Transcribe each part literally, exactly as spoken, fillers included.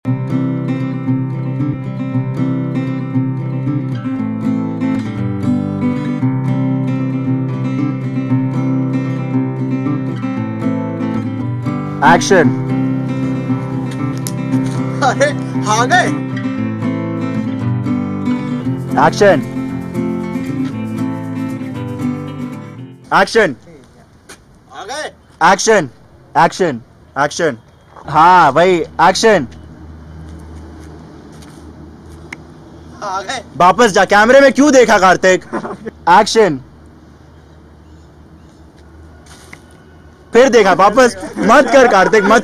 Action. अरे आ गए। Action. Action. आ गए। एक्शन। एक्शन। एक्शन। हाँ भाई एक्शन। आ गए। वापस जा, कैमरे में क्यों देखा कार्तिक? एक्शन। फिर देखा, वापस मत कर कार्तिक, मत।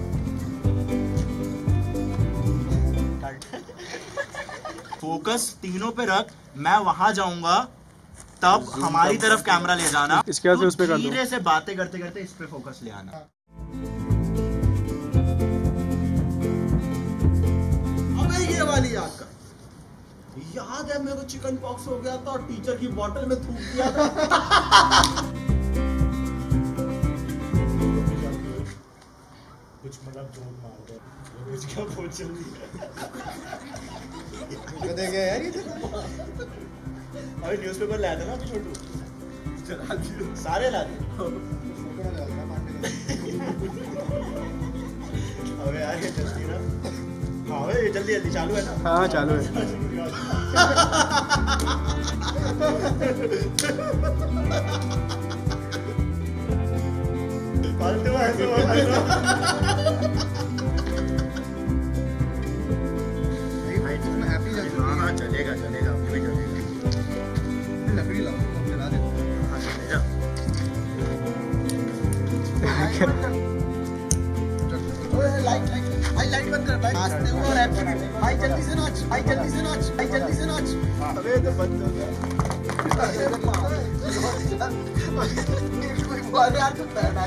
फोकस तीनों पे रख, मैं वहां जाऊंगा तब हमारी तरफ कैमरा ले जाना। इसके बाद से उस पे कर दो। धीरे से बातें करते करते इस पे फोकस ले आना। अबे ये वाली याद कर। याद है मेरे को चिकन पॉक्स हो गया था और टीचर की बोतल में थूक दिया था। कुछ मतलब जोर मार दे, कुछ क्या बहुत जल्दी है। देखे यार ये अभी न्यूज़पेपर लाया था ना अभी छोटू, चला दियो सारे ला दिए। अबे यार ये जल्दी ना, हाँ भाई ये जल्दी जल्दी चालू है ना। हाँ चालू है। फालतू ऐसे हो हाँ हाँ चलेगा चलेगा, अभी भी चलेगा। लकड़ी लाओ, जला देते हैं। हाँ चलेगा। लाइट लाइट भाई, लाइट बंद कर भाई। नाचते हुए और हैप्पी भाई, जल्दी से नाच भाई, जल्दी से नाच भाई, जल्दी से नाच। अबे तो बंद हो गया। अरे यार तू बैठ।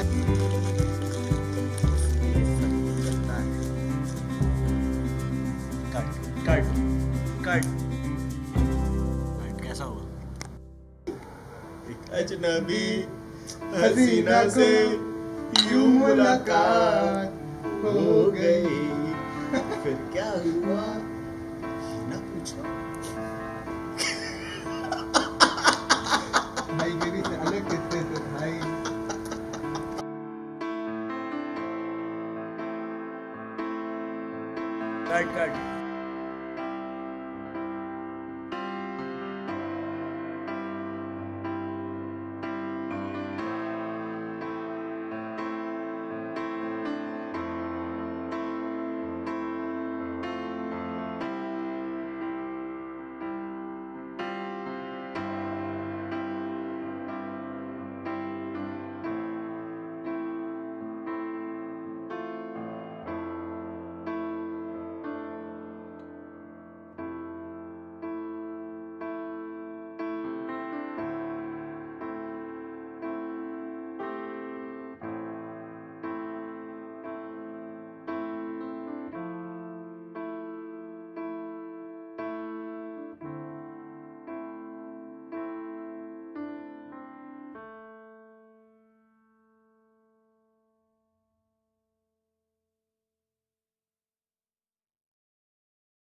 Cut cut cut. कैसा हुआ? अजनबी हसीना से यूं मुलाकात हो गई, फिर क्या हुआ ना पूछो। भाई मेरी अलग कितने थे भाई। Cut cut.